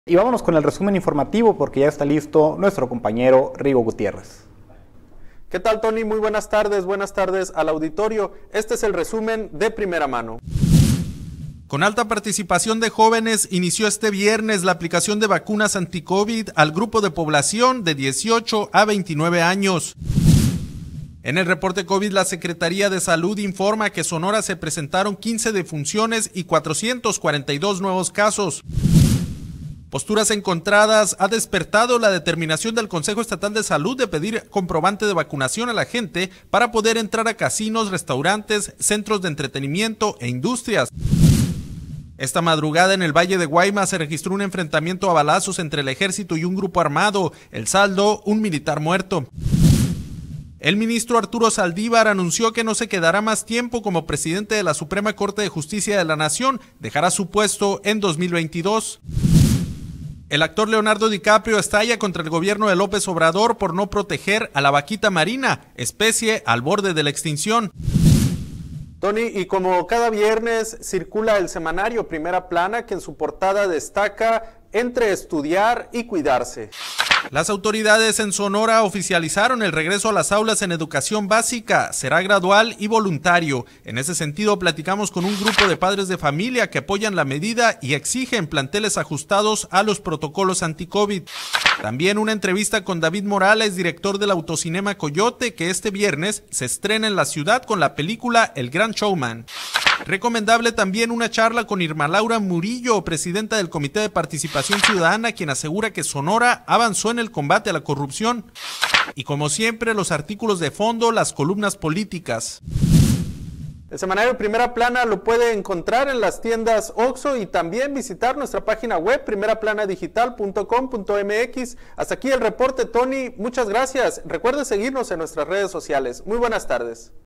Y vámonos con el resumen informativo porque ya está listo nuestro compañero Rigo Gutiérrez. ¿Qué tal, Tony? Muy buenas tardes al auditorio. Este es el resumen de primera mano. Con alta participación de jóvenes, inició este viernes la aplicación de vacunas anti-COVID al grupo de población de 18 a 29 años. En el reporte COVID, la Secretaría de Salud informa que Sonora se presentaron 15 defunciones y 442 nuevos casos. Posturas encontradas ha despertado la determinación del Consejo Estatal de Salud de pedir comprobante de vacunación a la gente para poder entrar a casinos, restaurantes, centros de entretenimiento e industrias. Esta madrugada en el Valle de Guaymas se registró un enfrentamiento a balazos entre el ejército y un grupo armado. El saldo, un militar muerto. El ministro Arturo Saldívar anunció que no se quedará más tiempo como presidente de la Suprema Corte de Justicia de la Nación, dejará su puesto en 2022. El actor Leonardo DiCaprio estalla contra el gobierno de López Obrador por no proteger a la vaquita marina, especie al borde de la extinción. Tony, y como cada viernes circula el semanario Primera Plana, que en su portada destaca entre estudiar y cuidarse. Las autoridades en Sonora oficializaron el regreso a las aulas en educación básica. Será gradual y voluntario. En ese sentido, platicamos con un grupo de padres de familia que apoyan la medida y exigen planteles ajustados a los protocolos anti-COVID. También una entrevista con David Morales, director del Autocinema Coyote, que este viernes se estrena en la ciudad con la película El Gran Showman. Recomendable también una charla con Irma Laura Murillo, presidenta del Comité de Participación Ciudadana, quien asegura que Sonora avanzó en el combate a la corrupción. Y como siempre, los artículos de fondo, las columnas políticas. El semanario Primera Plana lo puede encontrar en las tiendas OXXO y también visitar nuestra página web primeraplanadigital.com.mx. Hasta aquí el reporte, Tony. Muchas gracias. Recuerde seguirnos en nuestras redes sociales. Muy buenas tardes.